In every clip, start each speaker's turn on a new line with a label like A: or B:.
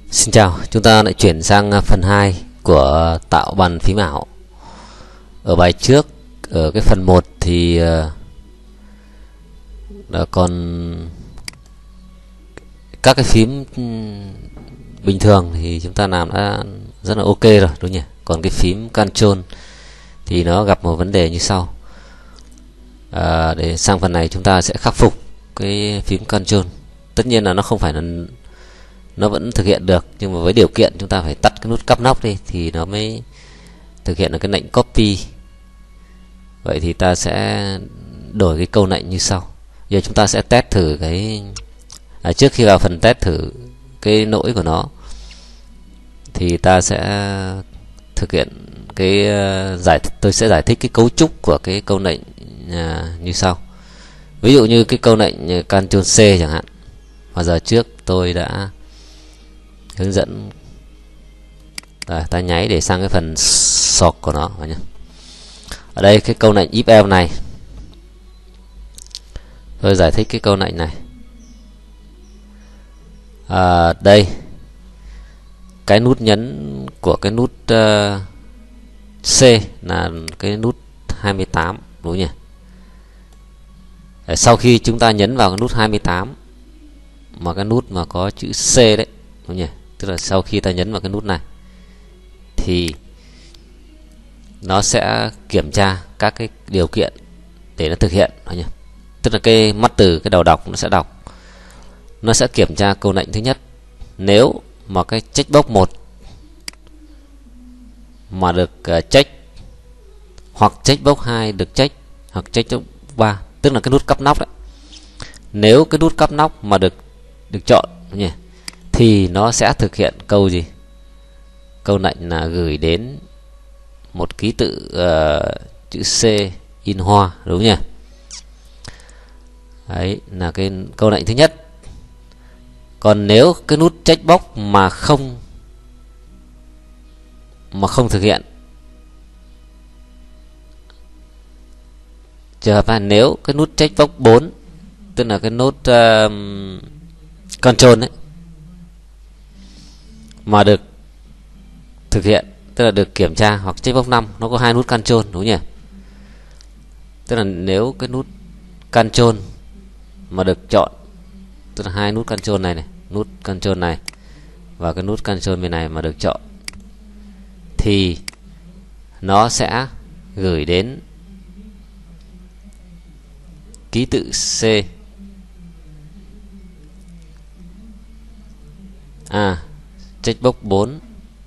A: Xin chào, chúng ta lại chuyển sang phần 2 của tạo bàn phím ảo. Ở bài trước, ở cái phần 1 thì đã còn các cái phím bình thường thì chúng ta làm đã rất là ok rồi, đúng nhỉ? Còn cái phím Ctrl thì nó gặp một vấn đề như sau. Để sang phần này chúng ta sẽ khắc phục cái phím Ctrl. Tất nhiên là nó không phải là nó vẫn thực hiện được, nhưng mà với điều kiện chúng ta phải tắt cái nút cắp nóc đi thì nó mới thực hiện được cái lệnh copy. Vậy thì ta sẽ đổi cái câu lệnh như sau. Giờ chúng ta sẽ test thử cái trước khi vào phần test thử cái lỗi của nó thì ta sẽ thực hiện cái tôi sẽ giải thích cái cấu trúc của cái câu lệnh như sau. Ví dụ như cái câu lệnh Ctrl C chẳng hạn, mà giờ trước tôi đã hướng dẫn. Ta nháy để sang cái phần sort của nó nhé. Ở đây cái câu lệnh if else này, tôi giải thích cái câu lệnh này. Đây cái nút nhấn của cái nút C là cái nút 28, đúng nhỉ? Sau khi chúng ta nhấn vào cái nút 28 mà cái nút mà có chữ C đấy, đúng nhỉ? Tức là sau khi ta nhấn vào cái nút này thì nó sẽ kiểm tra các cái điều kiện để nó thực hiện, đúng nhỉ? Tức là cái mắt từ cái đầu đọc nó sẽ đọc, nó sẽ kiểm tra câu lệnh thứ nhất. Nếu mà cái checkbox 1 mà được check, hoặc checkbox 2 được check, hoặc checkbox 3, tức là cái nút cắp nóc đấy. Nếu cái nút cắp nóc mà được chọn, đúng nhỉ, thì nó sẽ thực hiện câu gì? Câu lệnh là gửi đến một ký tự chữ C in hoa, đúng nhỉ? Đấy là cái câu lệnh thứ nhất. Còn nếu cái nút checkbox mà không thực hiện, trường hợp là nếu cái nút checkbox 4, tức là cái nút Ctrl ấy, mà được thực hiện, tức là được kiểm tra, hoặc checkbox 5 nó có hai nút Ctrl, đúng nhỉ? Tức là nếu cái nút Ctrl mà được chọn, tức là hai nút Ctrl này nút Ctrl này và cái nút Ctrl bên này mà được chọn thì nó sẽ gửi đến ký tự C. Checkbox 4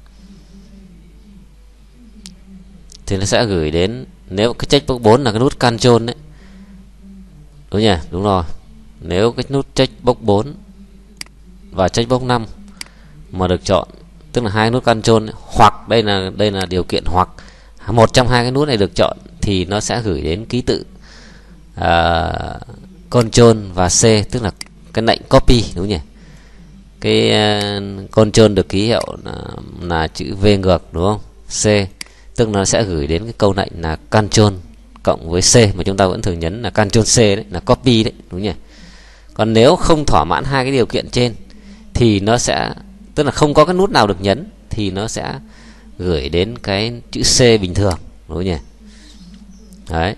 A: thì nó sẽ gửi đến, nếu cái checkbox 4 là cái nút Ctrl đấy, đúng nhỉ? Đúng rồi. Nếu cái nút checkbox 4 và checkbox 5 mà được chọn, tức là hai nút Ctrl ấy, hoặc đây là điều kiện, hoặc một trong hai cái nút này được chọn thì nó sẽ gửi đến ký tự Ctrl và C, tức là cái lệnh copy, đúng nhỉ? Cái Ctrl được ký hiệu là chữ V ngược, đúng không? C, tức là nó sẽ gửi đến cái câu lệnh là Ctrl cộng với C, mà chúng ta vẫn thường nhấn là Ctrl C đấy, là copy đấy, đúng nhỉ? Còn nếu không thỏa mãn hai cái điều kiện trên thì nó sẽ, tức là không có cái nút nào được nhấn thì nó sẽ gửi đến cái chữ C bình thường, đúng nhỉ? Đấy.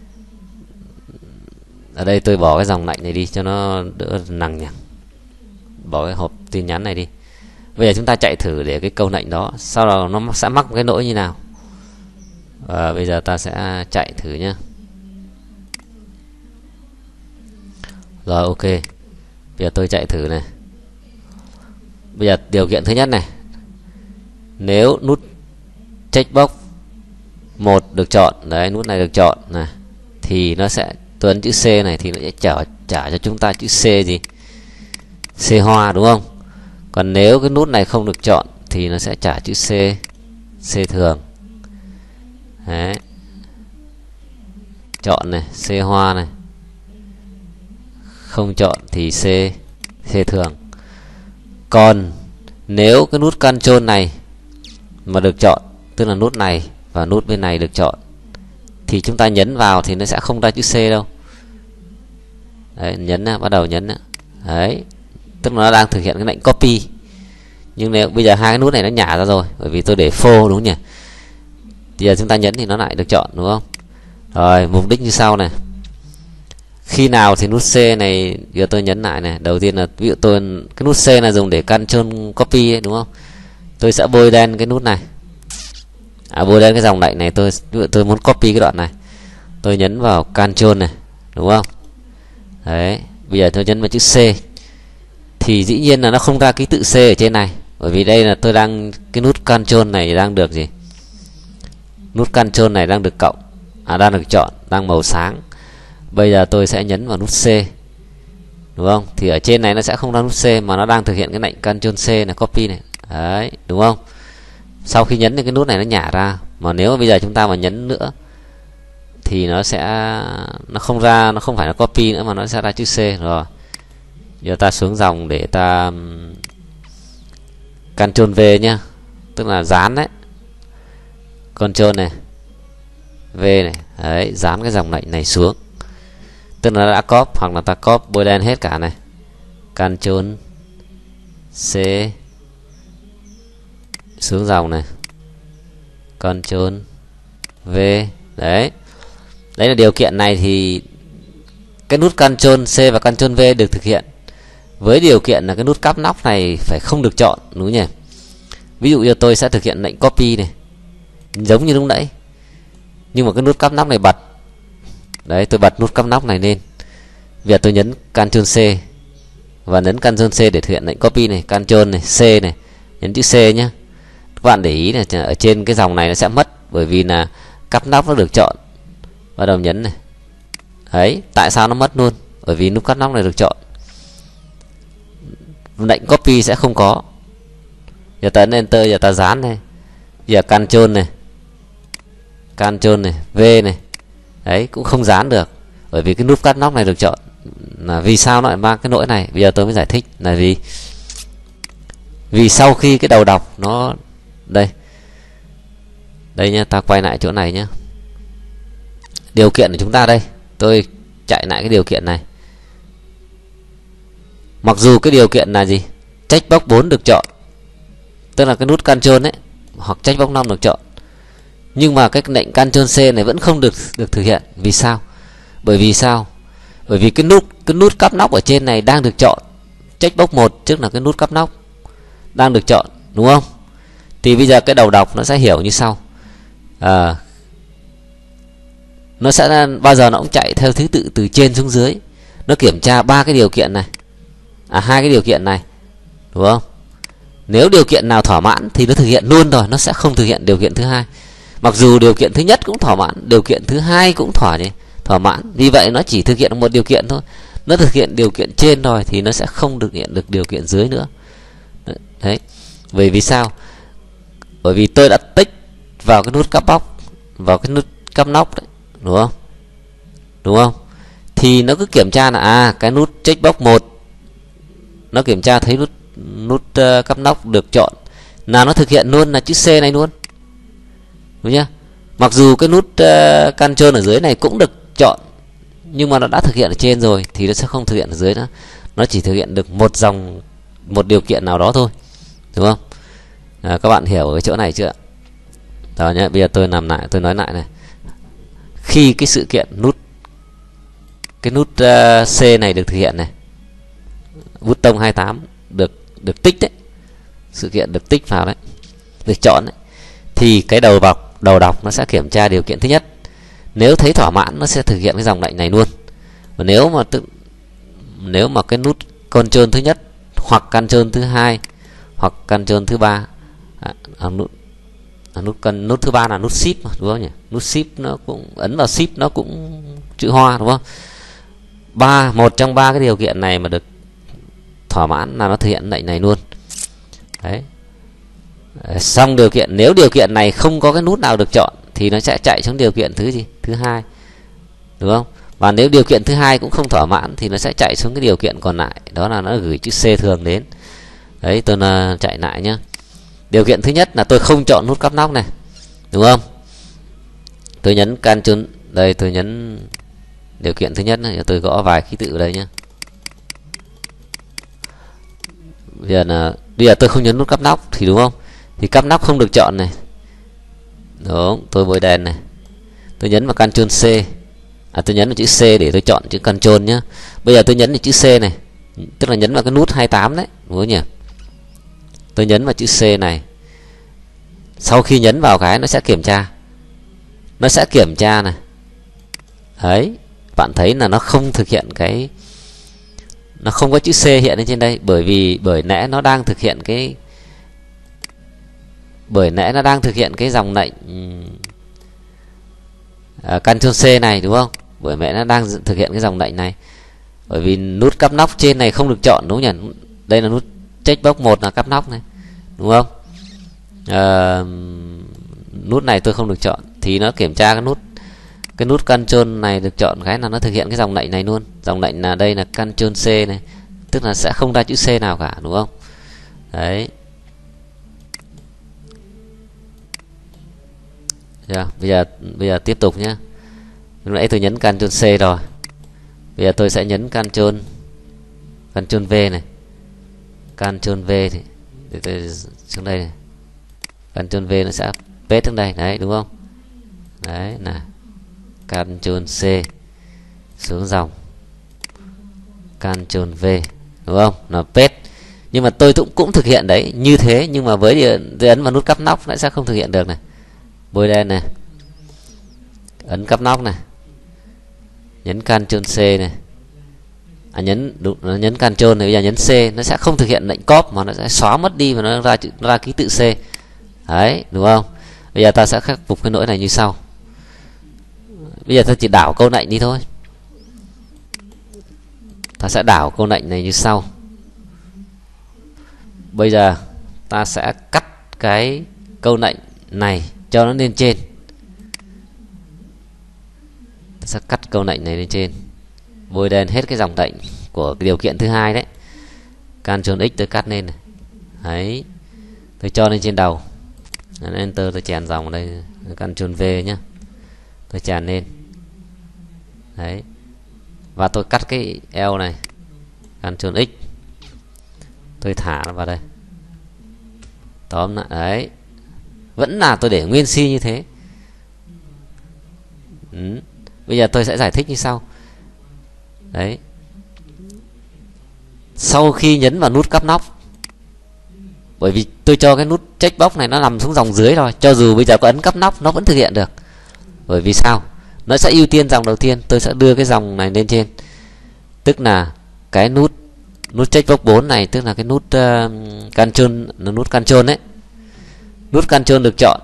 A: Ở đây tôi bỏ cái dòng lệnh này đi cho nó đỡ nặng nhỉ. Bỏ cái hộp tin nhắn này đi. Bây giờ chúng ta chạy thử để cái câu lệnh đó, sau đó nó sẽ mắc một cái lỗi như nào. Và bây giờ ta sẽ chạy thử nhé. Rồi, ok. Bây giờ tôi chạy thử này. Bây giờ điều kiện thứ nhất này, nếu nút checkbox 1 được chọn, đấy, nút này được chọn này, thì nó sẽ tuấn chữ C này thì nó sẽ trả cho chúng ta chữ C gì? C hoa, đúng không? Còn nếu cái nút này không được chọn thì nó sẽ trả chữ C thường. Đấy. Chọn này, C hoa này. Không chọn thì C thường. Còn nếu cái nút Ctrl này mà được chọn, tức là nút này và nút bên này được chọn, thì chúng ta nhấn vào thì nó sẽ không ra chữ C đâu. Đấy, nhấn bắt đầu nhấn. Đấy, tức là nó đang thực hiện cái lệnh copy. Nhưng nếu bây giờ hai cái nút này nó nhả ra rồi, bởi vì tôi để phô đúng nhỉ. Bây giờ chúng ta nhấn thì nó lại được chọn đúng không? Rồi, mục đích như sau này. Khi nào thì nút C này, giờ tôi nhấn lại này. Đầu tiên là ví dụ tôi cái nút C là dùng để Ctrl copy ấy, đúng không? Tôi sẽ bôi đen cái nút này. Bôi đen cái dòng lệnh này, ví dụ tôi muốn copy cái đoạn này. Tôi nhấn vào Ctrl này, đúng không? Đấy, bây giờ tôi nhấn vào chữ C. Thì dĩ nhiên là nó không ra ký tự C ở trên này, bởi vì đây là tôi đang cái nút Ctrl này đang được gì? Nút Ctrl này đang được cộng, đang được chọn, đang màu sáng. Bây giờ tôi sẽ nhấn vào nút C, đúng không? Thì ở trên này nó sẽ không ra nút C mà nó đang thực hiện cái lệnh Ctrl C này, copy này. Đấy, đúng không? Sau khi nhấn thì cái nút này nó nhả ra, mà nếu mà bây giờ chúng ta mà nhấn nữa thì nó không phải là copy nữa mà nó sẽ ra chữ C rồi. Giờ ta xuống dòng để ta Ctrl V nhá, tức là dán đấy. Ctrl này, V này, đấy, dán cái dòng lệnh này xuống. Tức là đã copy, hoặc là ta copy bôi đen hết cả này. Ctrl C, xuống dòng này, Ctrl V, đấy. Đấy là điều kiện này thì cái nút Ctrl C và Ctrl V được thực hiện với điều kiện là cái nút cắp nóc này phải không được chọn, đúng nhỉ? Ví dụ như tôi sẽ thực hiện lệnh copy này, giống như lúc nãy, nhưng mà cái nút cắp nóc này bật. Đấy, tôi bật nút cắp nóc này lên. Bây giờ tôi nhấn Ctrl C và nhấn Ctrl C để thực hiện lệnh copy này, Ctrl này, C này, nhấn chữ C nhá. Các bạn để ý là ở trên cái dòng này nó sẽ mất, bởi vì là cắp nóc nó được chọn. Bắt đầu nhấn này. Đấy, tại sao nó mất luôn? Bởi vì nút cắt nóc này được chọn, lệnh copy sẽ không có. Giờ ta ấn Enter, giờ ta dán này. Giờ Ctrl này, Ctrl này, V này. Đấy, cũng không dán được, bởi vì cái nút cắt nóc này được chọn. Là vì sao nó lại mang cái lỗi này? Bây giờ tôi mới giải thích là vì sau khi cái đầu đọc nó đây nhá, ta quay lại chỗ này nhá. Điều kiện của chúng ta đây, tôi chạy lại cái điều kiện này. Mặc dù cái điều kiện là gì? Checkbox 4 được chọn, tức là cái nút Ctrl ấy, hoặc checkbox 5 được chọn, nhưng mà cái lệnh Ctrl C này vẫn không được thực hiện. Vì sao? Bởi vì cái nút cắp nóc ở trên này đang được chọn. Checkbox 1 tức là cái nút cắp nóc đang được chọn, đúng không? Thì bây giờ cái đầu đọc nó sẽ hiểu như sau. Nó sẽ bao giờ nó cũng chạy theo thứ tự từ trên xuống dưới. Nó kiểm tra ba cái điều kiện này, hai cái điều kiện này, đúng không? Nếu điều kiện nào thỏa mãn thì nó thực hiện luôn rồi, nó sẽ không thực hiện điều kiện thứ hai. Mặc dù điều kiện thứ nhất cũng thỏa mãn, điều kiện thứ hai cũng thỏa mãn. Vì vậy nó chỉ thực hiện một điều kiện thôi. Nó thực hiện điều kiện trên rồi thì nó sẽ không thực hiện được điều kiện dưới nữa. Đấy. Bởi vì sao? Bởi vì tôi đã tích vào cái nút cắp nóc đấy, đúng không? Thì nó cứ kiểm tra là cái nút checkbox 1 nó kiểm tra thấy nút cắp nóc được chọn, là nó thực hiện luôn là chữ C này luôn, đúng nhá? Mặc dù cái nút Ctrl ở dưới này cũng được chọn, nhưng mà nó đã thực hiện ở trên rồi thì nó sẽ không thực hiện ở dưới nữa. Nó chỉ thực hiện được một điều kiện nào đó thôi, đúng không? Các bạn hiểu ở cái chỗ này chưa? Rồi nhé, bây giờ tôi làm lại, tôi nói lại này. Khi cái sự kiện nút C này được thực hiện này, bút tông 28 được tích đấy, sự kiện được tích vào đấy, được chọn đấy, thì cái đầu đọc nó sẽ kiểm tra điều kiện thứ nhất. Nếu thấy thỏa mãn nó sẽ thực hiện cái dòng lệnh này luôn. Và nếu mà cái nút Ctrl thứ nhất hoặc Ctrl thứ hai hoặc Ctrl thứ ba, nút thứ ba là nút Shift mà, đúng không nhỉ? Nút Shift nó cũng ấn vào Shift nó cũng chữ hoa, đúng không? Một trong ba cái điều kiện này mà được thỏa mãn là nó thực hiện lệnh này luôn. Đấy. Xong nếu điều kiện này không có cái nút nào được chọn thì nó sẽ chạy xuống điều kiện thứ hai, đúng không? Và nếu điều kiện thứ hai cũng không thỏa mãn thì nó sẽ chạy xuống cái điều kiện còn lại, đó là nó gửi chữ C thường đến. Đấy, tôi chạy lại nhá. Điều kiện thứ nhất là tôi không chọn nút cắp nóc này, đúng không? Tôi nhấn Ctrl, đây tôi nhấn điều kiện thứ nhất này, tôi gõ vài ký tự ở đây nhá. Bây giờ là Bây giờ tôi không nhấn nút cắp nóc thì đúng không, thì cắp nóc không được chọn này, đúng, tôi bôi đèn này, tôi nhấn vào Ctrl C, tôi nhấn vào chữ C để tôi chọn chữ Ctrl nhá. Bây giờ tôi nhấn vào chữ C này, tức là nhấn vào cái nút 28 đấy, đúng không nhỉ? Tôi nhấn vào chữ C này. Sau khi nhấn vào cái nó sẽ kiểm tra. Nó sẽ kiểm tra này. Đấy, bạn thấy là nó không thực hiện cái, nó không có chữ C hiện lên trên đây, bởi lẽ nó đang thực hiện cái, dòng lệnh Ctrl C này, đúng không? Bởi lẽ nó đang thực hiện cái dòng lệnh này. Bởi vì nút cắp nóc trên này không được chọn, đúng không nhỉ? Đây là nút checkbox 1 là cắp nóc này, đúng không? Nút này tôi không được chọn thì nó kiểm tra cái nút Ctrl này được chọn cái là nó thực hiện cái dòng lệnh này luôn. Dòng lệnh là đây là Ctrl C này, tức là sẽ không ra chữ C nào cả, đúng không? Đấy. Bây giờ tiếp tục nhé. Lúc nãy tôi nhấn Ctrl C rồi. Bây giờ tôi sẽ nhấn Ctrl V này. Ctrl V thì để tôi xuống đây này. Ctrl V nó sẽ paste xuống đây, đấy, đúng không? Đấy là Ctrl C xuống dòng Ctrl V, đúng không? Là paste. Nhưng mà tôi cũng thực hiện đấy như thế, nhưng mà với ấn vào nút cắp nóc lại sẽ không thực hiện được này. Bôi đen này, ấn cắp nóc này, nhấn Ctrl C này, nhấn Ctrl này, bây giờ nhấn C, nó sẽ không thực hiện lệnh copy mà nó sẽ xóa mất đi và nó ra ký tự C. Đấy, đúng không? Bây giờ ta sẽ khắc phục cái lỗi này như sau. Bây giờ ta chỉ đảo câu lệnh đi thôi. Ta sẽ đảo câu lệnh này như sau. Bây giờ ta sẽ cắt cái câu lệnh này cho nó lên trên. Ta sẽ cắt câu lệnh này lên trên, bôi đen hết cái dòng lệnh của cái điều kiện thứ hai đấy. Ctrl X tôi cắt lên này. Đấy, tôi cho lên trên đầu. Enter, tôi chèn dòng đây, Ctrl V nhá, tôi chèn lên. Đấy, và tôi cắt cái L này, Ctrl X, tôi thả nó vào đây. Tóm lại, đấy, vẫn là tôi để nguyên si như thế. Bây giờ tôi sẽ giải thích như sau. Đấy, sau khi nhấn vào nút cắp nóc, bởi vì tôi cho cái nút checkbox này nó nằm xuống dòng dưới rồi, cho dù bây giờ có ấn cắp nóc nó vẫn thực hiện được. Bởi vì sao? Nó sẽ ưu tiên dòng đầu tiên, tôi sẽ đưa cái dòng này lên trên. Tức là cái nút checkbox 4 này, tức là cái nút Ctrl đấy. Nút Ctrl được chọn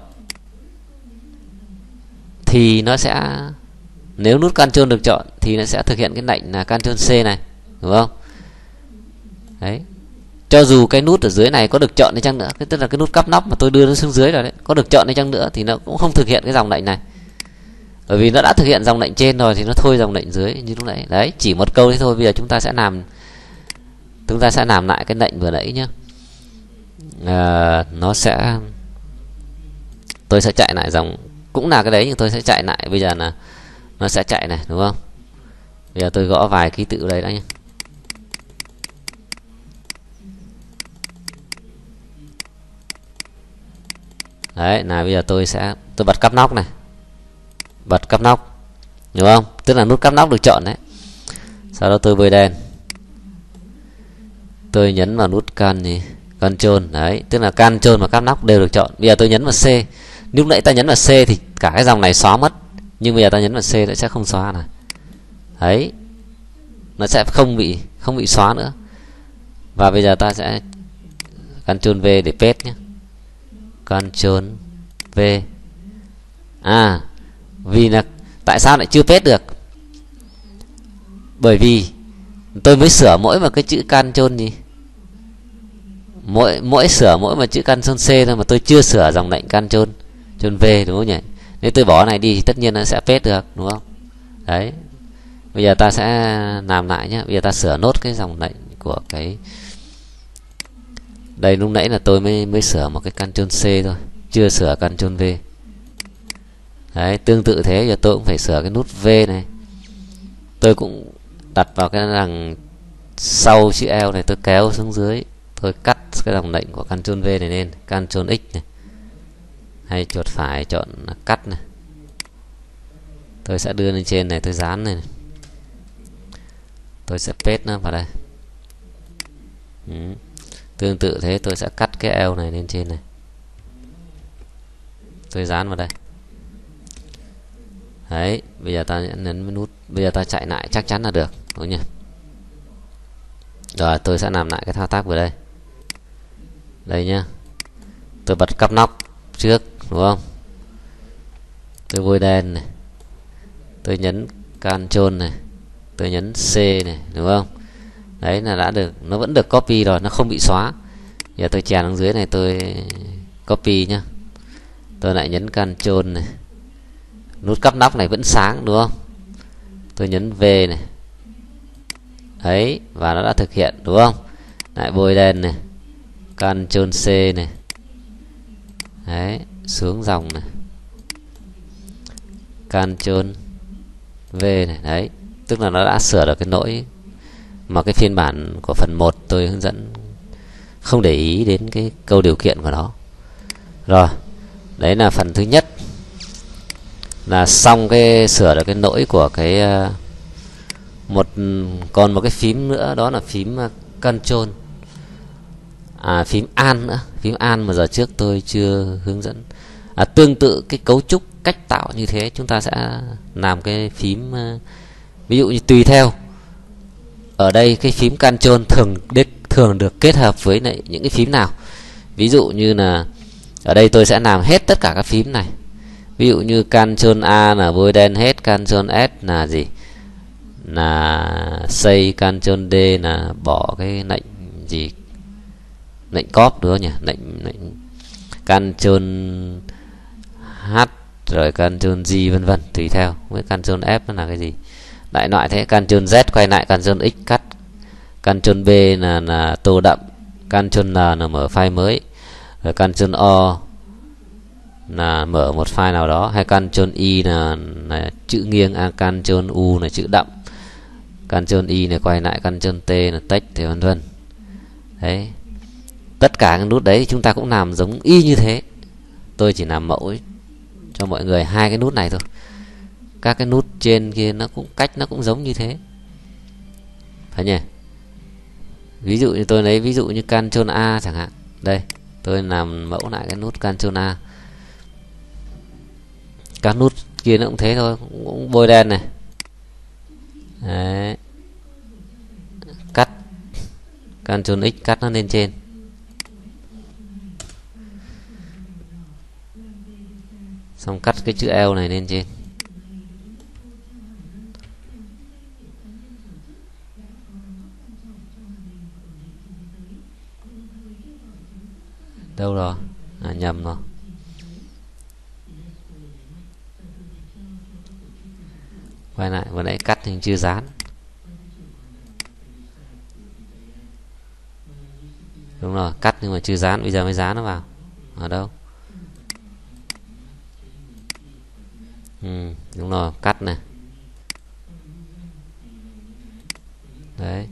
A: thì nó sẽ, nếu nút Ctrl được chọn thì nó sẽ thực hiện cái lệnh là Ctrl C này, đúng không? Đấy, cho dù cái nút ở dưới này có được chọn đi chăng nữa, tức là cái nút cắp nóc mà tôi đưa nó xuống dưới rồi đấy, có được chọn đi chăng nữa thì nó cũng không thực hiện cái dòng lệnh này. Bởi vì nó đã thực hiện dòng lệnh trên rồi thì nó thôi dòng lệnh dưới như lúc nãy. Đấy, chỉ một câu thế thôi. Bây giờ chúng ta sẽ làm lại cái lệnh vừa nãy nhé. Tôi sẽ chạy lại dòng, cũng là cái đấy, nhưng tôi sẽ chạy lại. Bây giờ là nó sẽ chạy này, đúng không? Bây giờ tôi gõ vài ký tự đấy đã nhé. Đấy, là bây giờ tôi bật cắp nóc này, bật cắp nóc, đúng không? Tức là nút cắp nóc được chọn đấy. Sau đó tôi bôi đen, tôi nhấn vào nút Ctrl, đấy, tức là Ctrl và cắp nóc đều được chọn. Bây giờ tôi nhấn vào C. Lúc nãy ta nhấn vào C thì cả cái dòng này xóa mất, nhưng bây giờ ta nhấn vào C nó sẽ không xóa này. Đấy, nó sẽ không bị xóa nữa. Và bây giờ ta sẽ Ctrl V để paste nhé. Ctrl V. Vì là tại sao lại chưa paste được? Bởi vì tôi mới sửa mỗi một cái chữ Ctrl gì, mỗi sửa mỗi một chữ Ctrl C thôi, mà tôi chưa sửa dòng lệnh Ctrl V, đúng không nhỉ? Nếu tôi bỏ này đi thì tất nhiên nó sẽ paste được, đúng không? Đấy, bây giờ ta sẽ làm lại nhé. Bây giờ ta sửa nốt cái dòng lệnh của cái đây. Lúc nãy là tôi mới sửa một cái Ctrl C thôi, chưa sửa Ctrl V. Đấy, tương tự thế, giờ tôi cũng phải sửa cái nút V này. Tôi cũng đặt vào cái đằng sau chữ L này, tôi kéo xuống dưới, tôi cắt cái dòng lệnh của Ctrl V này lên, Ctrl X này, hay chuột phải chọn cắt này. Tôi sẽ đưa lên trên này, tôi dán này, tôi sẽ paste nó vào đây. Tương tự thế tôi sẽ cắt cái eo này lên trên này, tôi dán vào đây. Đấy, bây giờ ta nhấn nút, bây giờ ta chạy lại chắc chắn là được, đúng nhỉ? Rồi tôi sẽ làm lại cái thao tác vừa đây. Đây nhá, tôi bật cắp nóc trước, đúng không? Tôi bôi đen này, tôi nhấn Ctrl này, tôi nhấn C này, đúng không? Đấy là đã được, nó vẫn được copy rồi, nó không bị xóa. Giờ tôi chèn xuống dưới này, tôi copy nhá. Tôi lại nhấn Ctrl này, nút cắp nóc này vẫn sáng, đúng không? Tôi nhấn V này, đấy, và nó đã thực hiện, đúng không? Lại bôi đen này, Ctrl C này, đấy, xuống dòng này, Ctrl V này, đấy, tức là nó đã sửa được cái lỗi mà cái phiên bản của phần 1 tôi hướng dẫn không để ý đến cái câu điều kiện của nó. Rồi, đấy là phần thứ nhất, là xong cái sửa được cái lỗi của cái còn một cái phím nữa, đó là phím Ctrl, phím Alt nữa, phím Alt mà giờ trước tôi chưa hướng dẫn. Tương tự cái cấu trúc cách tạo như thế, chúng ta sẽ làm cái phím, ví dụ như tùy theo ở đây cái phím Ctrl thường được kết hợp với lại những cái phím nào. Ví dụ như là ở đây tôi sẽ làm hết tất cả các phím này. Ví dụ như Ctrl A là bôi đen hết, Ctrl S là gì, là xây, Ctrl D là bỏ cái lệnh gì, lệnh copy nữa nhỉ, lệnh Ctrl H rồi Ctrl G vân vân, tùy theo. Với Ctrl F nó là cái gì, đại loại thế. Ctrl Z quay lại, Ctrl X cắt, Ctrl B là tô đậm, Ctrl N là mở file mới, rồi Ctrl O là mở một file nào đó, hay Ctrl Y là chữ nghiêng, Ctrl U là chữ đậm, Ctrl Y này quay lại, Ctrl T là text, thì vân vân. Đấy, tất cả các nút đấy chúng ta cũng làm giống y như thế. Tôi chỉ làm mẫu cho mọi người hai cái nút này thôi. Các cái nút trên kia nó cũng cách nó cũng giống như thế, phải nhỉ? Ví dụ như tôi lấy ví dụ như Ctrl A chẳng hạn. Đây, tôi làm mẫu lại cái nút Ctrl A. Các nút kia nó cũng thế thôi, cũng bôi đen này. Đấy. Cắt, Ctrl X cắt nó lên trên. Xong cắt cái chữ L này lên trên. Đâu rồi? Nhầm rồi. Quay lại, vừa nãy cắt thì chưa dán. Đúng rồi, cắt nhưng mà chưa dán, bây giờ mới dán nó vào. Ở đâu? Đúng rồi, cắt này. Đấy,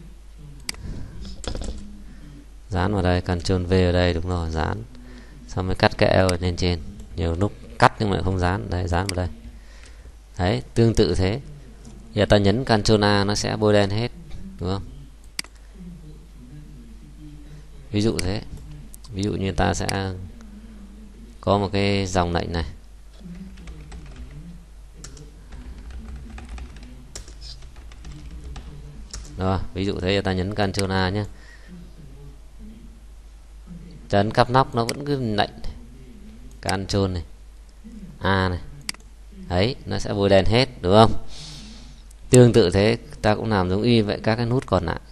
A: dán vào đây, Ctrl V ở đây, đúng rồi, dán. Xong mới cắt cái eo lên trên. Nhiều lúc cắt nhưng mà không dán. Đấy, dán vào đây. Đấy, tương tự thế. Giờ ta nhấn Ctrl A nó sẽ bôi đen hết, đúng không? Ví dụ thế. Ví dụ như ta sẽ có một cái dòng lệnh này. Rồi, ví dụ thế, ta nhấn Ctrl A nhé. Chấn cắp nóc nó vẫn cứ lệnh Ctrl này, A này. Đấy, nó sẽ bôi đen hết, đúng không? Tương tự thế, ta cũng làm giống y vậy các cái nút còn lại.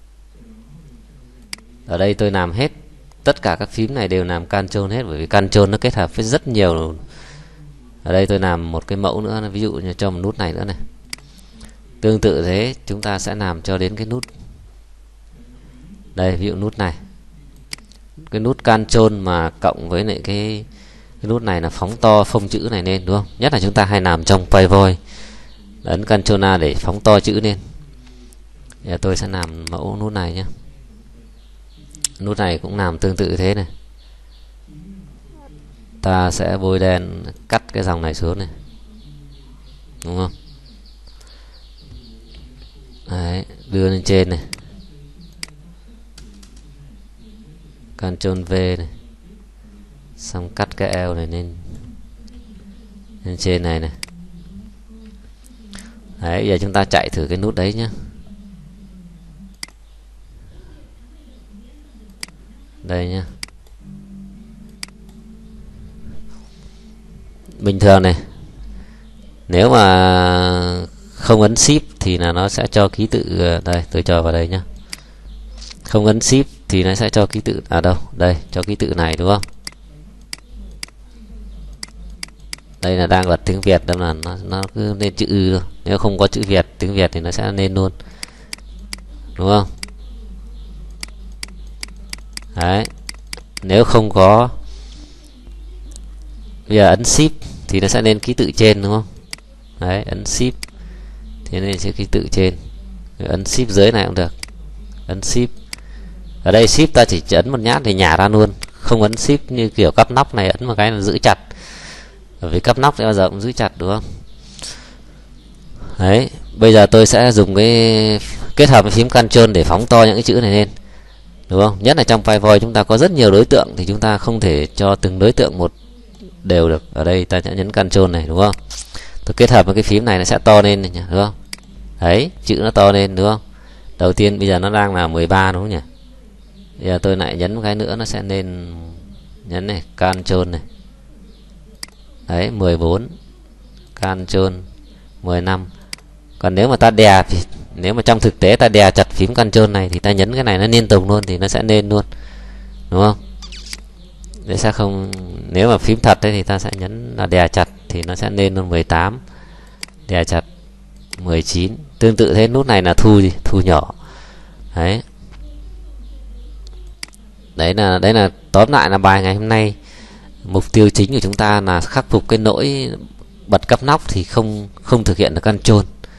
A: Ở đây tôi làm hết tất cả các phím này đều làm Ctrl hết, bởi vì Ctrl nó kết hợp với rất nhiều. Ở đây tôi làm một cái mẫu nữa, ví dụ như cho một nút này nữa này. Tương tự thế, chúng ta sẽ làm cho đến cái nút. Đây, ví dụ nút này. Cái nút Ctrl mà cộng với lại cái nút này là phóng to phông chữ này lên, đúng không? Nhất là chúng ta hay làm trong PyVoy. Ấn Ctrl A để phóng to chữ lên. Giờ tôi sẽ làm mẫu nút này nhé. Nút này cũng làm tương tự thế này. Ta sẽ bôi đen cắt cái dòng này xuống này, đúng không? Đấy, đưa lên trên này, Ctrl V này, xong cắt cái eo này lên trên này này. Đấy, giờ chúng ta chạy thử cái nút đấy nhé. Đây nhá. Bình thường này, nếu mà không ấn Shift thì là nó sẽ cho ký tự. Đây, tôi cho vào đây nhá. Không ấn Shift thì nó sẽ cho ký tự đâu? Đây, cho ký tự này đúng không? Đây là đang bật tiếng Việt, đâm là nó cứ lên chữ ư thôi. Nếu không có chữ Việt, tiếng Việt thì nó sẽ lên luôn, đúng không? Đấy, nếu không có, bây giờ ấn Shift thì nó sẽ lên ký tự trên, đúng không? Đấy, ấn Shift thì nên sẽ ký tự trên. Ấn Shift dưới này cũng được. Ấn Shift. Ở đây Shift ta chỉ ấn một nhát thì nhả ra luôn. Không ấn Shift như kiểu cắp nóc này, ấn một cái là giữ chặt. Bởi vì cắp nóc thì bao giờ cũng giữ chặt, đúng không? Đấy, bây giờ tôi sẽ dùng cái kết hợp với phím Ctrl để phóng to những cái chữ này lên, đúng không? Nhất là trong PyVoid chúng ta có rất nhiều đối tượng thì chúng ta không thể cho từng đối tượng một đều được. Ở đây ta sẽ nhấn Ctrl này, đúng không? Tôi kết hợp với cái phím này nó sẽ to lên này, đúng không? Đấy, chữ nó to lên, đúng không? Đầu tiên bây giờ nó đang là 13, đúng không nhỉ? Bây giờ tôi lại nhấn một cái nữa nó sẽ lên, nhấn này, Ctrl này. Đấy, 14, Ctrl 15. Còn nếu mà ta đè thì, nếu mà trong thực tế ta đè chặt phím Ctrl này thì ta nhấn cái này nó liên tục luôn thì nó sẽ lên luôn, đúng không? Để sẽ không, nếu mà phím thật đấy thì ta sẽ nhấn là đè chặt thì nó sẽ lên luôn 18, đè chặt 19. Tương tự thế, nút này là thu nhỏ. Đấy. Đấy là tóm lại là bài ngày hôm nay. Mục tiêu chính của chúng ta là khắc phục cái lỗi bật cắp nóc thì không thực hiện được Ctrl,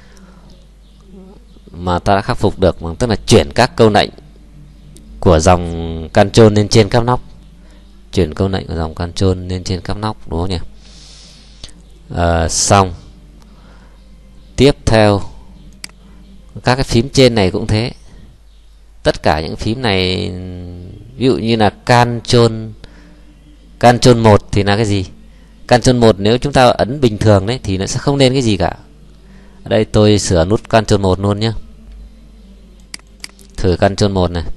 A: mà ta đã khắc phục được bằng tức là chuyển các câu lệnh của dòng Ctrl lên trên cắp nóc, chuyển câu lệnh của dòng Ctrl lên trên cắp nóc, đúng không nhỉ? Xong. Tiếp theo các cái phím trên này cũng thế. Tất cả những phím này, ví dụ như là Ctrl 1 thì là cái gì? Ctrl 1 nếu chúng ta ấn bình thường đấy thì nó sẽ không lên cái gì cả. Ở đây tôi sửa nút Ctrl 1 luôn nhé. Thử Ctrl 1 này.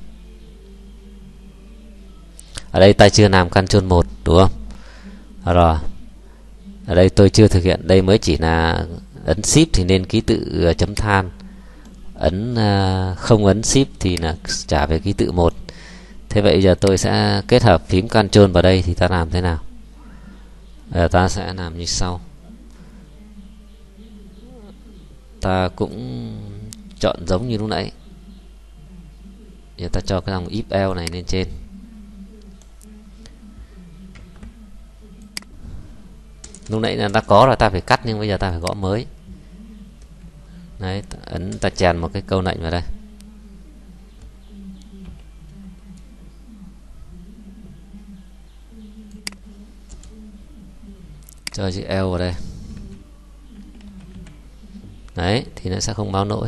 A: Ở đây ta chưa làm Ctrl 1, đúng không? Rồi. Ở đây tôi chưa thực hiện, đây mới chỉ là ấn Shift thì nên ký tự chấm than. Không ấn Shift thì là trả về ký tự 1. Thế vậy giờ tôi sẽ kết hợp phím Ctrl vào đây thì ta làm thế nào? Ta sẽ làm như sau. Ta cũng chọn giống như lúc nãy. Giờ ta cho cái dòng if else này lên trên. Lúc nãy là ta có rồi, ta phải cắt nhưng bây giờ ta phải gõ mới. Đấy, ta chèn một cái câu lệnh vào đây. Cho chữ L vào đây. Đấy, thì nó sẽ không báo lỗi.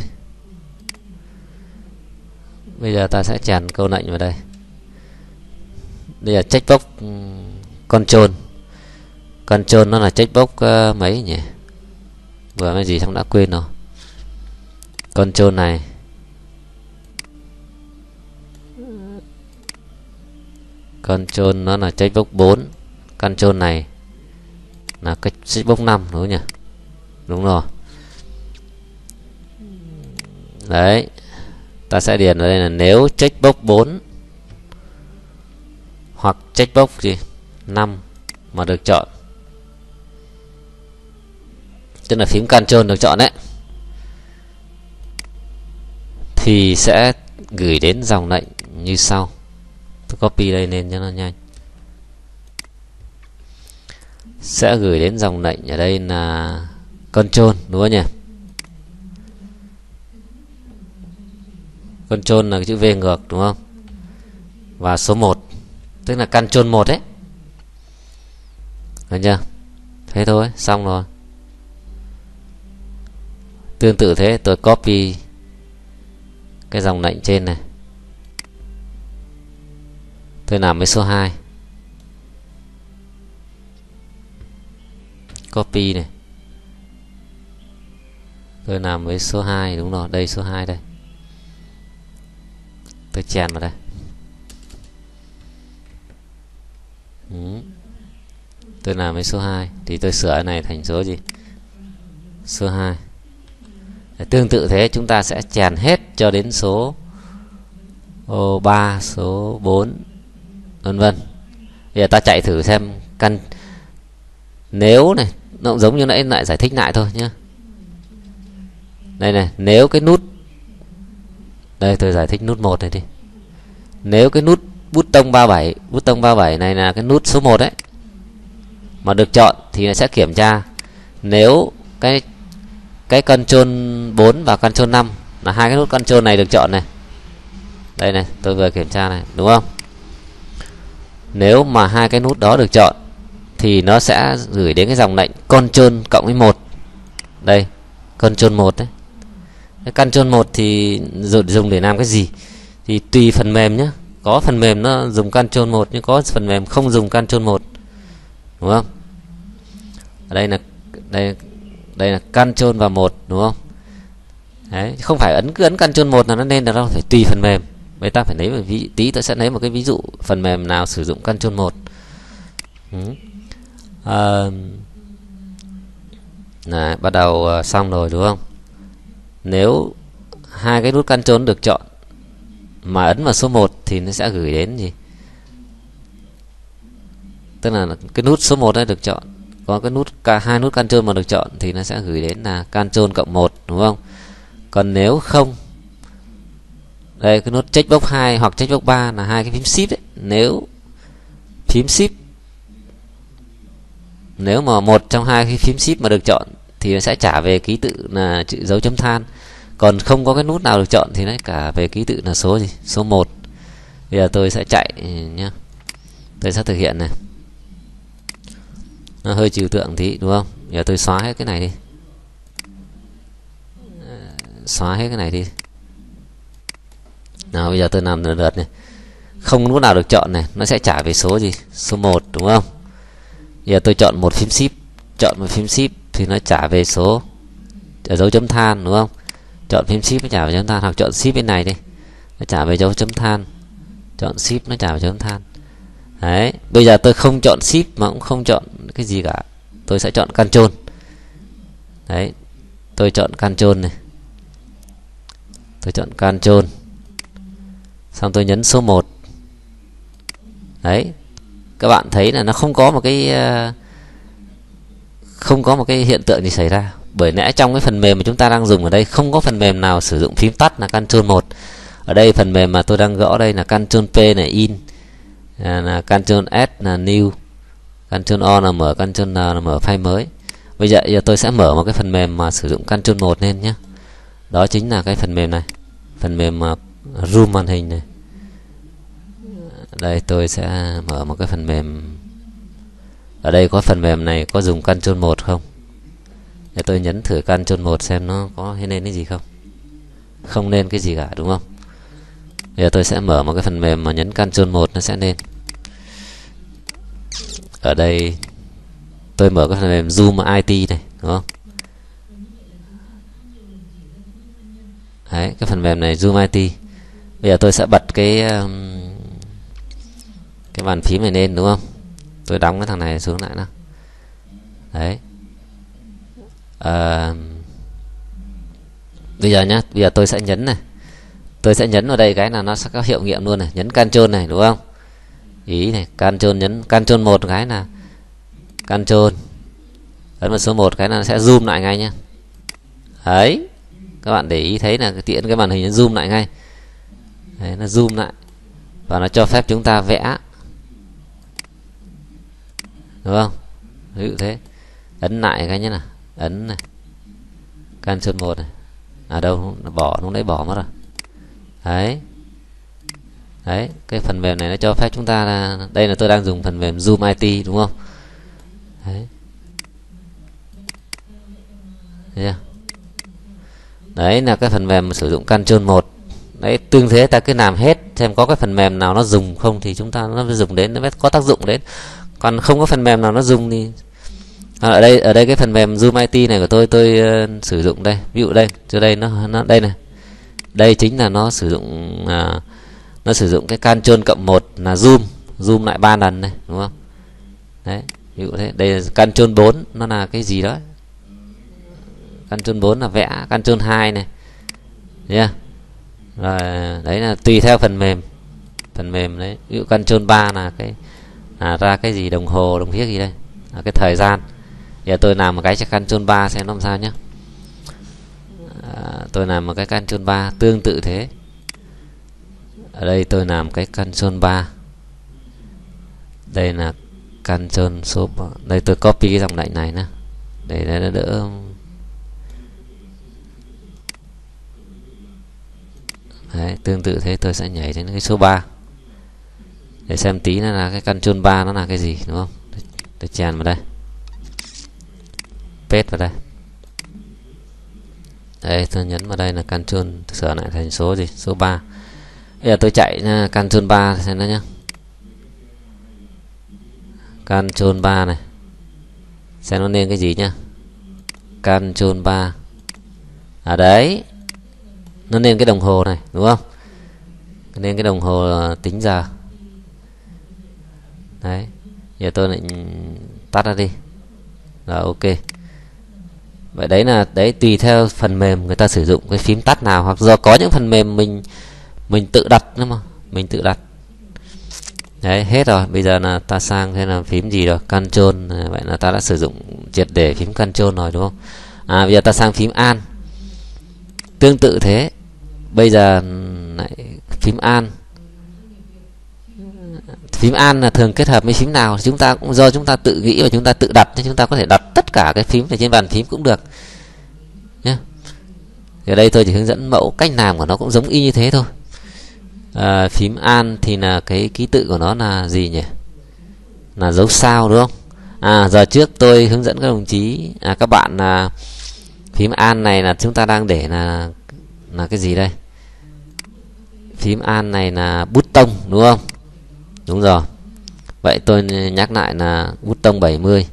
A: Bây giờ ta sẽ chèn câu lệnh vào đây. Đây là checkbox Control. Control nó là checkbox mấy nhỉ? Vừa cái gì xong đã quên rồi. Control này. Control nó là checkbox 4. Control này là cái checkbox 5, đúng không nhỉ? Đúng rồi. Đấy. Ta sẽ điền vào đây là nếu checkbox 4 hoặc checkbox gì 5 mà được chọn, tức là phím Ctrl được chọn đấy, thì sẽ gửi đến dòng lệnh như sau. Tôi copy đây lên cho nó nhanh. Sẽ gửi đến dòng lệnh ở đây là Control, đúng không nhỉ? Control là cái chữ V ngược, đúng không? và số 1, tức là Ctrl 1 đấy. Được chưa? Thế thôi, xong rồi. Tương tự thế, tôi copy cái dòng lệnh trên này, tôi làm với số 2, copy này, tôi làm với số 2, đúng rồi, đây số 2 đây, tôi chèn vào đây. Tôi làm với số 2 thì tôi sửa cái này thành số gì? Số 2. Tương tự thế chúng ta sẽ chèn hết cho đến số 3, số 4, vân vân. Bây giờ ta chạy thử xem căn nếu này, nó cũng giống như nãy, lại giải thích lại thôi nhé. Đây này, nếu cái nút, đây tôi giải thích nút 1 này đi. Nếu cái nút bút tông 37 này là cái nút số 1 đấy mà được chọn thì nó sẽ kiểm tra nếu cái Ctrl 4 và Ctrl 5 là hai cái nút Ctrl này được chọn này. Đây này, tôi vừa kiểm tra này, đúng không? Nếu mà hai cái nút đó được chọn thì nó sẽ gửi đến cái dòng lệnh Ctrl cộng với 1. Đây, Ctrl 1 đấy. Cái Ctrl 1 thì dùng để làm cái gì? Thì tùy phần mềm nhé. Có phần mềm nó dùng Ctrl 1 nhưng có phần mềm không dùng Ctrl 1. Đúng không? Ở đây là Ctrl và 1, đúng không? Đấy, không phải cứ ấn Ctrl 1 là nó lên được đâu, phải tùy phần mềm. Bây ta phải lấy một tí tôi sẽ lấy một cái ví dụ phần mềm nào sử dụng Ctrl 1. Này, bắt đầu xong rồi đúng không? Nếu hai cái nút Ctrl được chọn mà ấn vào số 1 thì nó sẽ gửi đến gì? Tức là cái nút số 1 đã được chọn. Có cái nút hai nút Ctrl mà được chọn thì nó sẽ gửi đến là Ctrl cộng 1, đúng không? Còn nếu không, đây cái nút checkbox 2 hoặc checkbox 3 là hai cái phím shift ấy. Nếu phím shift, nếu mà một trong hai cái phím shift mà được chọn thì nó sẽ trả về ký tự là chữ dấu chấm than. Còn không có cái nút nào được chọn thì nó cả về ký tự là số gì? Số 1. Bây giờ tôi sẽ chạy nhá. Tôi sẽ thực hiện này. Nó hơi trừu tượng tí đúng không? Bây giờ tôi xóa hết cái này đi. Xóa hết cái này đi. Nào bây giờ tôi làm lượt này. Không nút nào được chọn này, nó sẽ trả về số gì? Số 1, đúng không? Bây giờ tôi chọn một phím shift, chọn một phím shift thì nó trả về số dấu chấm than, đúng không? Chọn phím shift nó trả về dấu chấm than, hoặc chọn shift bên này đi, nó trả về dấu chấm than. Chọn shift nó trả về dấu chấm than. Đấy, bây giờ tôi không chọn shift mà cũng không chọn cái gì cả. Tôi sẽ chọn Ctrl. Đấy, tôi chọn Ctrl này. Tôi chọn Ctrl. Xong tôi nhấn số 1. Đấy, các bạn thấy là nó không có một cái hiện tượng gì xảy ra. Bởi lẽ trong cái phần mềm mà chúng ta đang dùng ở đây không có phần mềm nào sử dụng phím tắt là Ctrl 1. Ở đây phần mềm mà tôi đang gõ đây là Ctrl P là in, là Ctrl S là new, Ctrl O là mở, Ctrl N là mở file mới. Bây giờ tôi sẽ mở một cái phần mềm mà sử dụng Ctrl 1 lên nhé. Đó chính là cái phần mềm này, phần mềm zoom màn hình này. Đây tôi sẽ mở một cái phần mềm. Ở đây có phần mềm này có dùng Ctrl 1 không? Để tôi nhấn thử Ctrl 1 xem nó có lên cái gì không. Không lên cái gì cả, đúng không? Bây giờ tôi sẽ mở một cái phần mềm mà nhấn Ctrl 1 nó sẽ lên. Ở đây tôi mở cái phần mềm Zoom IT này, đúng không? Đấy, cái phần mềm này Zoom IT. Bây giờ tôi sẽ bật cái bàn phím này lên, đúng không? Tôi đóng cái thằng này xuống lại nào. Đấy. Bây giờ nhá, bây giờ tôi sẽ nhấn này. Tôi sẽ nhấn vào đây cái là nó sẽ có hiệu nghiệm luôn này, nhấn Ctrl này, đúng không? Ý này, Ctrl nhấn Ctrl 1 cái là Ctrl. Ấn vào số 1 cái là nó sẽ zoom lại ngay nhá. Đấy. Các bạn để ý thấy là tiện cái màn hình nó zoom lại ngay. Đấy, nó zoom lại và nó cho phép chúng ta vẽ, đúng không? Ví dụ thế. Ấn lại cái nhé nào. Ấn này. Ctrl 1 này. À đâu, nó bỏ, lúc đấy bỏ mất rồi. Đấy. Đấy, cái phần mềm này nó cho phép chúng ta là, đây là tôi đang dùng phần mềm Zoom IT đúng không? Đấy. Đấy là cái phần mềm sử dụng Ctrl 1. Đấy, tương thế ta cứ làm hết xem có cái phần mềm nào nó dùng không thì chúng ta nó dùng đến, nó mới có tác dụng đến. Còn không có phần mềm nào nó dùng thì ở đây cái phần mềm Zoom IT này của tôi sử dụng đây. Ví dụ đây, cho đây nó đây này. Đây chính là nó sử dụng nó sử dụng cái Ctrl cộng 1 là zoom lại 3 lần này, đúng không? Đấy, ví dụ thế. Đây là Ctrl 4 nó là cái gì đó. Ctrl 4 là vẽ, Ctrl 2 này. Yeah. Rồi đấy là tùy theo phần mềm. Phần mềm đấy, ví dụ Ctrl 3 là cái ra cái gì, đồng hồ, đồng thiết gì đây? Là cái thời gian. Giờ tôi làm một cái cho Ctrl 3 xem nó làm sao nhé. Tôi làm một cái Ctrl 3 tương tự thế. Ở đây tôi làm cái Ctrl 3. Đây là Ctrl số, đây tôi copy cái dòng lệnh này nè, để nó đỡ. Đấy, tương tự thế tôi sẽ nhảy đến cái số 3 để xem tí nó là cái Ctrl 3 nó là cái gì, đúng không? Tôi chèn vào đây, paste vào đây. Đây, tôi nhấn vào đây là Ctrl, sửa lại thành số gì, số 3. Bây giờ tôi chạy Ctrl 3 xem nó nhá. Ctrl 3 này, xem nó nên cái gì nhá. Ctrl 3 đấy, nó nên cái đồng hồ này, đúng không? Nên cái đồng hồ tính giờ. Đấy, giờ tôi lại tắt ra đi. Rồi, ok. Vậy đấy là tùy theo phần mềm người ta sử dụng cái phím tắt nào, hoặc do có những phần mềm mình tự đặt nữa mà, mình tự đặt. Đấy, hết rồi. Bây giờ là ta sang thế là phím gì rồi? Ctrl. Vậy là ta đã sử dụng triệt để phím Ctrl rồi, đúng không? Bây giờ ta sang phím Alt. Tương tự thế. Bây giờ lại phím Alt. Phím Alt là thường kết hợp với phím nào? Chúng ta cũng do chúng ta tự nghĩ và chúng ta tự đặt, chúng ta có thể đặt tất cả cái phím ở trên bàn phím cũng được nhé. Ở đây tôi chỉ hướng dẫn mẫu cách làm của nó cũng giống y như thế thôi. Phím Alt thì là cái ký tự của nó là gì nhỉ? Là dấu sao, đúng không? Giờ trước tôi hướng dẫn các đồng chí, các bạn là phím Alt này là chúng ta đang để là cái gì đây? Phím Alt này là bút tông, đúng không? Đúng rồi. Vậy tôi nhắc lại là bút tông 70.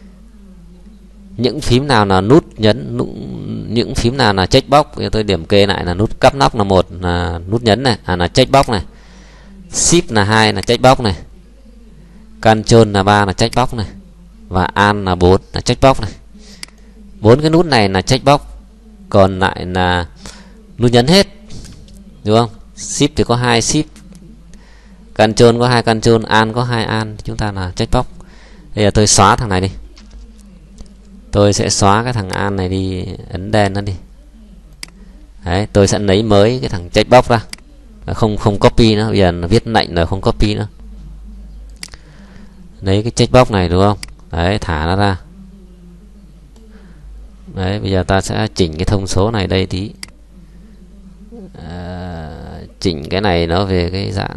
A: Những phím nào là nút nhấn, những phím nào là checkbox, tôi điểm kê lại là nút cắp nóc là 1 là nút nhấn này, là checkbox này. Shift là 2 là checkbox này. Ctrl là 3 là checkbox này. Và Alt là 4 là checkbox này. 4 cái nút này là checkbox, còn lại là nút nhấn hết, đúng không? Shift thì có 2 shift, Ctrl có 2 Ctrl, Alt có 2 Alt, chúng ta là checkbox. Bây giờ tôi xóa thằng này đi. Tôi sẽ xóa cái thằng Alt này đi, ấn đen nó đi. Đấy, tôi sẽ lấy mới cái thằng checkbox ra. Không copy nữa, bây giờ nó viết lệnh rồi không copy nữa. Lấy cái checkbox này, đúng không? Đấy, thả nó ra. Đấy, bây giờ ta sẽ chỉnh cái thông số này đây tí. Chỉnh cái này nó về cái dạng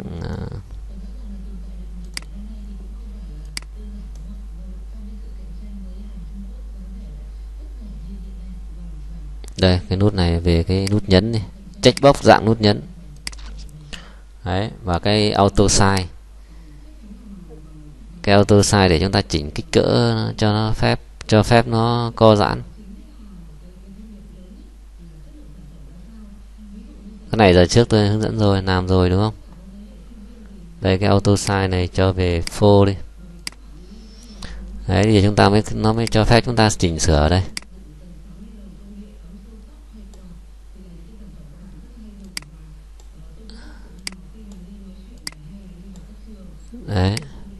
A: đây, cái nút này về cái nút nhấn này, checkbox dạng nút nhấn. Đấy, và cái auto size. Cái auto size để chúng ta chỉnh kích cỡ cho nó cho phép nó co giãn. Cái này giờ trước tôi hướng dẫn rồi, làm rồi, đúng không? Đây, cái auto size này cho về full đi. Đấy, thì chúng ta nó mới cho phép chúng ta chỉnh sửa ở đây. Đấy.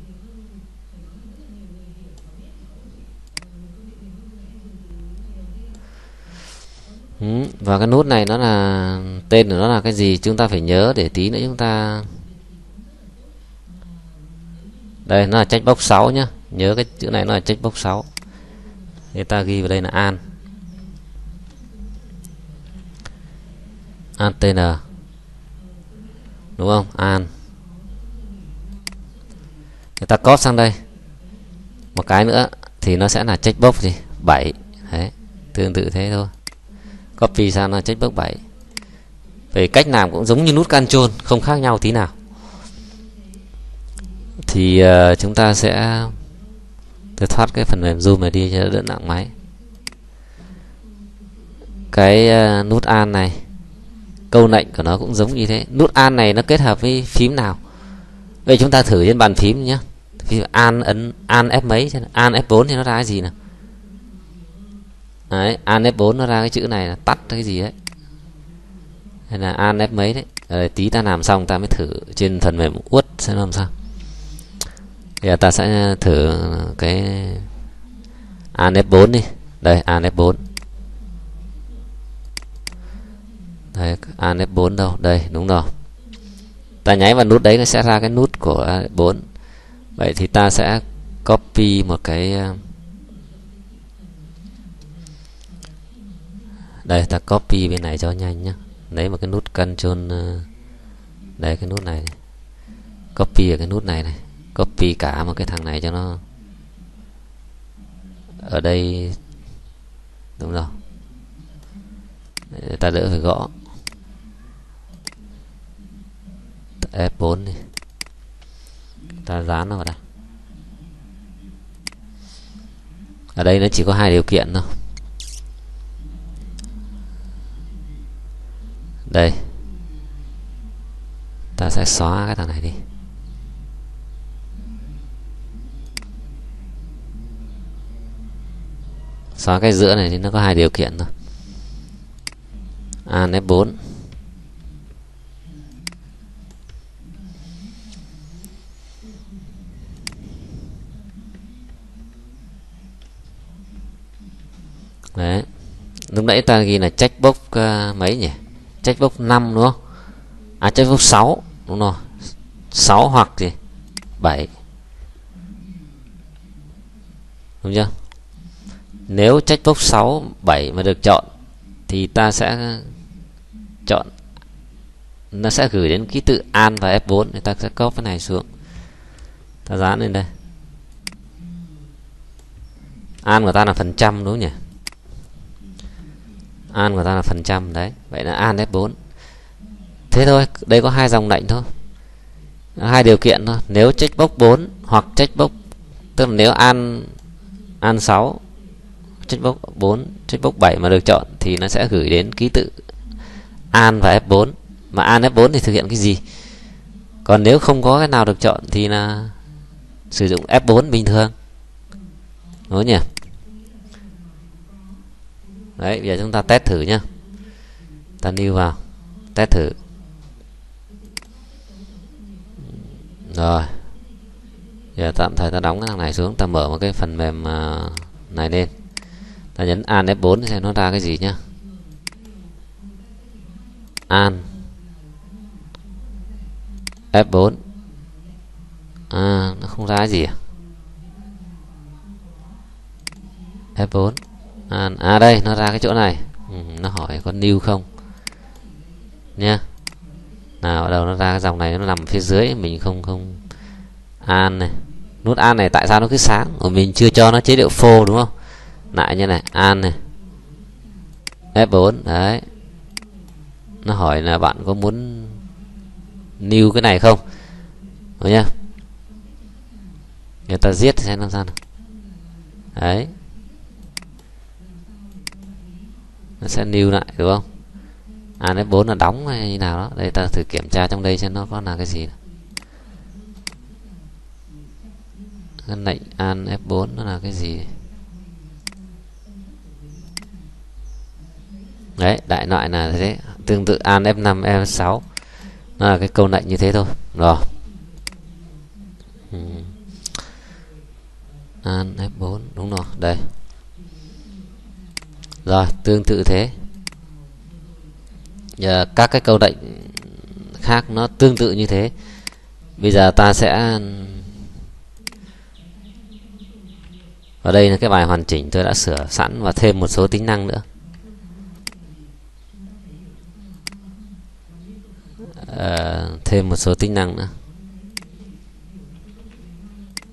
A: Và cái nút này nó là tên của nó là cái gì chúng ta phải nhớ để tí nữa chúng ta. Đây, nó là checkbox 6 nhá. Nhớ cái chữ này nó là checkbox 6. Thì ta ghi vào đây là Alt. Alt TN. Đúng không? Alt. Người ta copy sang đây một cái nữa thì nó sẽ là checkbox gì 7. Đấy, tương tự thế thôi, copy sang là checkbox 7. Về cách làm cũng giống như nút Ctrl, không khác nhau tí nào. Thì chúng ta sẽ thoát cái phần mềm zoom này đi cho đỡ nặng máy. Cái nút Alt này, câu lệnh của nó cũng giống như thế. Nút Alt này nó kết hợp với phím nào? Vậy chúng ta thử trên bàn phím nhé. Alt ấn Alt F mấy, Alt F4 thì nó ra cái gì nào? Đấy, Alt F4 nó ra cái chữ này là tắt cái gì đấy. Hay là Alt F mấy đấy. Rồi tí ta làm xong ta mới thử trên phần mềm Word xem làm sao. Bây giờ ta sẽ thử cái Alt F4 đi. Đây, Alt F4. Đây, Alt F4 đâu? Đây, đúng rồi. Ta nháy vào nút đấy nó sẽ ra cái nút của F4. Vậy thì ta sẽ copy một cái, đây ta copy bên này cho nhanh nhá. Lấy một cái nút Ctrl, đây cái nút này, copy ở cái nút này này, copy cả một cái thằng này cho nó ở đây, đúng rồi, để ta đỡ phải gõ. F4 đi, ta dán nó vào đây. Ở đây nó chỉ có 2 điều kiện thôi. Đây, ta sẽ xóa cái thằng này đi. Xóa cái giữa này thì nó có 2 điều kiện thôi. Alt F4. Đấy, lúc nãy ta ghi là checkbox mấy nhỉ? Checkbox 5 đúng không? À, checkbox 6, đúng rồi, 6 hoặc gì 7, đúng chưa? Nếu checkbox 6, 7 mà được chọn thì ta sẽ chọn, nó sẽ gửi đến ký tự Alt và F4. Thì ta sẽ copy cái này xuống, ta dán lên đây. Alt của ta là phần trăm đúng không nhỉ? Alt của ta là phần trăm đấy. Vậy là Alt F4. Thế thôi, đây có 2 dòng lệnh thôi, 2 điều kiện thôi. Nếu checkbox 4 hoặc checkbox, tức là nếu Alt 6, checkbox 4, checkbox 7 mà được chọn thì nó sẽ gửi đến ký tự Alt và F4. Mà Alt F4 thì thực hiện cái gì? Còn nếu không có cái nào được chọn thì là sử dụng F4 bình thường, đúng không nhỉ? Đấy, bây giờ chúng ta test thử nhá. Ta new vào, test thử. Rồi, giờ tạm thời ta đóng cái thằng này xuống, ta mở một cái phần mềm này lên, ta nhấn Alt F4 xem nó ra cái gì nhá. Alt F4, nó không ra cái gì à? F4, đây nó ra cái chỗ này. Nó hỏi có new không nha. Nào, ở đâu nó ra cái dòng này, nó nằm phía dưới, mình không Alt này, nút Alt này tại sao nó cứ sáng? Mình chưa cho nó chế độ phô đúng không? Lại như này, Alt này, F4 đấy. Nó hỏi là bạn có muốn new cái này không, đúng nhá. Người ta giết xem làm sao nào. Đấy, nó sẽ new lại đúng không? Alt F4 là đóng hay như nào đó. Đây ta thử kiểm tra trong đây xem nó có là cái gì nào. Cái lệnh Alt F4 nó là cái gì? Đấy, đại loại là thế, tương tự Alt F5, F6, nó là cái câu lệnh như thế thôi. Rồi, Alt F4 đúng rồi, đây. Rồi, tương tự thế. Giờ các cái câu lệnh khác nó tương tự như thế. Bây giờ ta sẽ, ở đây là cái bài hoàn chỉnh tôi đã sửa sẵn và thêm một số tính năng nữa. Thêm một số tính năng nữa.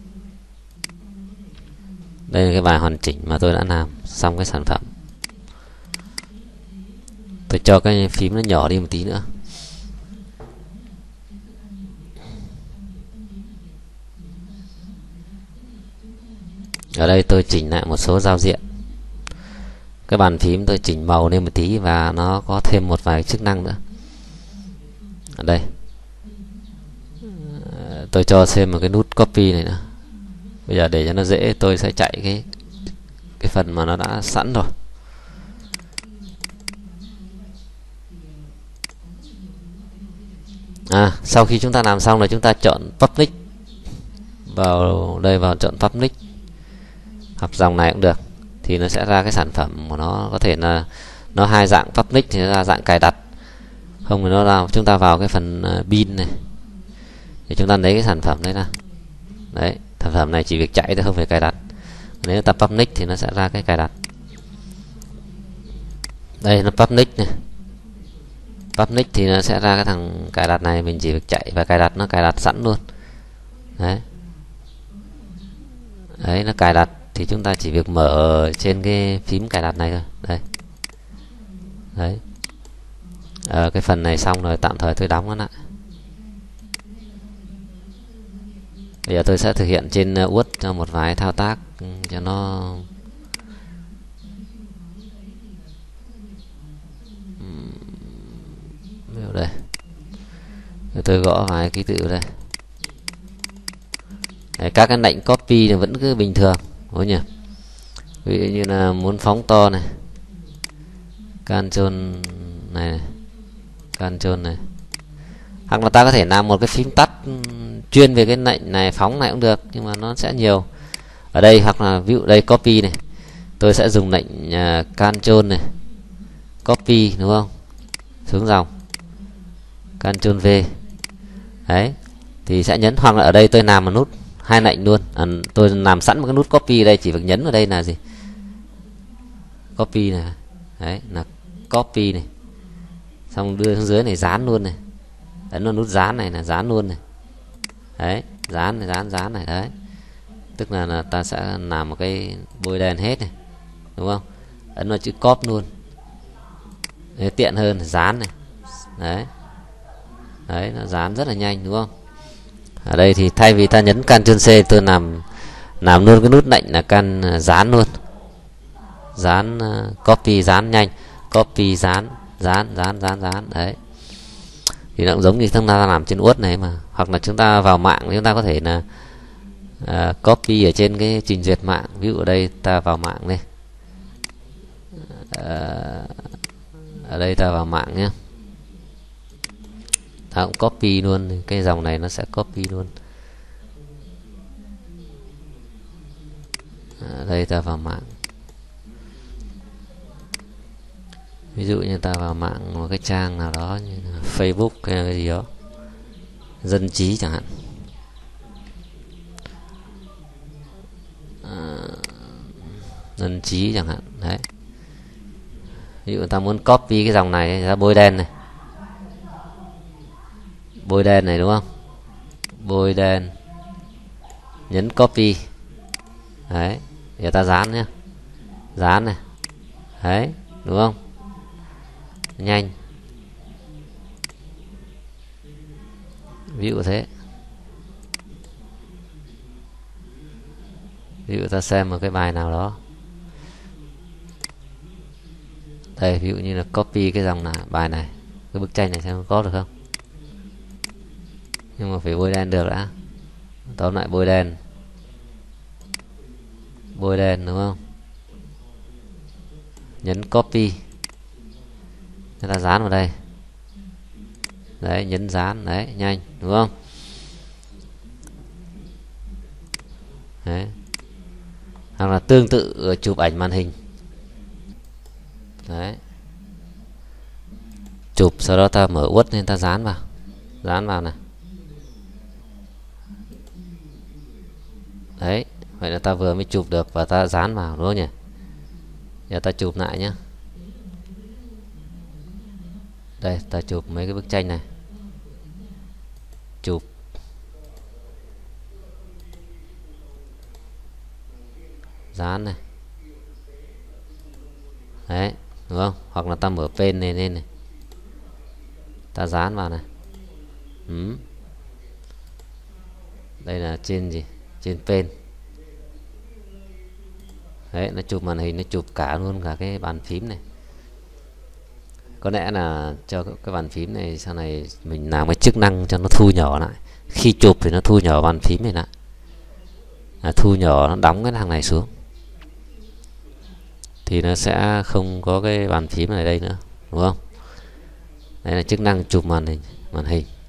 A: Đây là cái bài hoàn chỉnh mà tôi đã làm xong cái sản phẩm. Tôi cho cái phím nó nhỏ đi một tí nữa. Ở đây tôi chỉnh lại một số giao diện. Cái bàn phím tôi chỉnh màu lên một tí và nó có thêm một vài chức năng nữa. Ở đây tôi cho thêm một cái nút copy này nữa. Bây giờ để cho nó dễ, tôi sẽ chạy cái phần mà nó đã sẵn rồi. Sau khi chúng ta làm xong rồi, chúng ta chọn public. Vào đây, vào chọn public, hoặc dòng này cũng được, thì nó sẽ ra cái sản phẩm của nó. Có thể là nó hai dạng public thì nó ra dạng cài đặt, không thì nó là chúng ta vào cái phần bin này thì chúng ta lấy cái sản phẩm đấy ra. Đấy, sản phẩm này chỉ việc chạy thôi, không phải cài đặt. Nếu ta public thì nó sẽ ra cái cài đặt. Đây nó public này, public thì nó sẽ ra cái thằng cài đặt này, mình chỉ việc chạy và cài đặt, nó cài đặt sẵn luôn. Đấy, nó cài đặt thì chúng ta chỉ việc mở trên cái phím cài đặt này thôi. Đấy. Cái phần này xong rồi, tạm thời tôi đóng nó lại. Bây giờ tôi sẽ thực hiện trên Word cho một vài thao tác cho nó đây. Tôi gõ vài ký tự đây. Đấy, các cái lệnh copy thì vẫn cứ bình thường, đúng nhỉ? Ví dụ như là muốn phóng to này, Ctrl này, Ctrl này. Hoặc là ta có thể làm một cái phím tắt chuyên về cái lệnh này, phóng này cũng được, nhưng mà nó sẽ nhiều. Ở đây hoặc là ví dụ đây copy này, tôi sẽ dùng lệnh Ctrl này, copy, đúng không? Xuống dòng Ctrl V. Đấy, thì sẽ nhấn. Hoặc là ở đây tôi làm một nút hai lệnh luôn. Tôi làm sẵn một cái nút copy ở đây, chỉ việc nhấn vào đây là gì? Copy này. Đấy, là copy này. Xong đưa xuống dưới này, dán luôn này. Ấn vào nút dán này là dán luôn này. Đấy, dán này, dán này. Đấy, tức là ta sẽ làm một cái bôi đen hết này, đúng không? Ấn vào chữ copy luôn. Đấy, tiện hơn, dán này. Đấy. Đấy, nó dán rất là nhanh, đúng không? Ở đây thì thay vì ta nhấn Ctrl C, tôi làm luôn cái nút lệnh là dán luôn. Dán, copy, dán nhanh, copy, dán. Đấy, thì nó cũng giống như chúng ta làm trên Word này mà. Hoặc là chúng ta vào mạng, chúng ta có thể là copy ở trên cái trình duyệt mạng. Ví dụ ở đây ta vào mạng đây, ở đây ta vào mạng nhé, ta cũng copy luôn cái dòng này, nó sẽ copy luôn. Ở đây ta vào mạng, ví dụ như ta vào mạng một cái trang nào đó như là Facebook hay là cái gì đó, Dân trí chẳng hạn. Dân trí chẳng hạn. Đấy, ví dụ ta muốn copy cái dòng này ra, bôi đen này, bôi đen này, đúng không? Bôi đen, nhấn copy. Đấy, giờ ta dán nhé, dán này. Đấy, đúng không? Nhanh. Ví dụ thế. Ví dụ ta xem một cái bài nào đó. Đây, ví dụ như là copy cái dòng này, bài này, cái bức tranh này, xem có được không? Nhưng mà phải bôi đen được đã. Tóm lại bôi đen. Bôi đen, đúng không? Nhấn copy, người ta dán vào đây. Đấy, nhấn dán. Đấy, nhanh, đúng không? Đấy. Hoặc là tương tự chụp ảnh màn hình. Đấy, chụp sau đó ta mở Word nên ta dán vào. Dán vào này. Đấy, vậy là ta vừa mới chụp được và ta dán vào, đúng không nhỉ? Giờ ta chụp lại nhé. Đây, ta chụp mấy cái bức tranh này. Chụp. dán này. Đấy, đúng không? Hoặc là ta mở pen này lên này, ta dán vào này. Đây là trên gì? Trên pen. Đấy, nó chụp màn hình, nó chụp cả luôn cả cái bàn phím này. Có lẽ là cho cái bàn phím này sau này mình làm cái chức năng cho nó thu nhỏ lại. Khi chụp thì nó thu nhỏ bàn phím này lại, thu nhỏ, nó đóng cái thằng này xuống thì nó sẽ không có cái bàn phím này đây nữa, đúng không? Đây là chức năng chụp màn hình.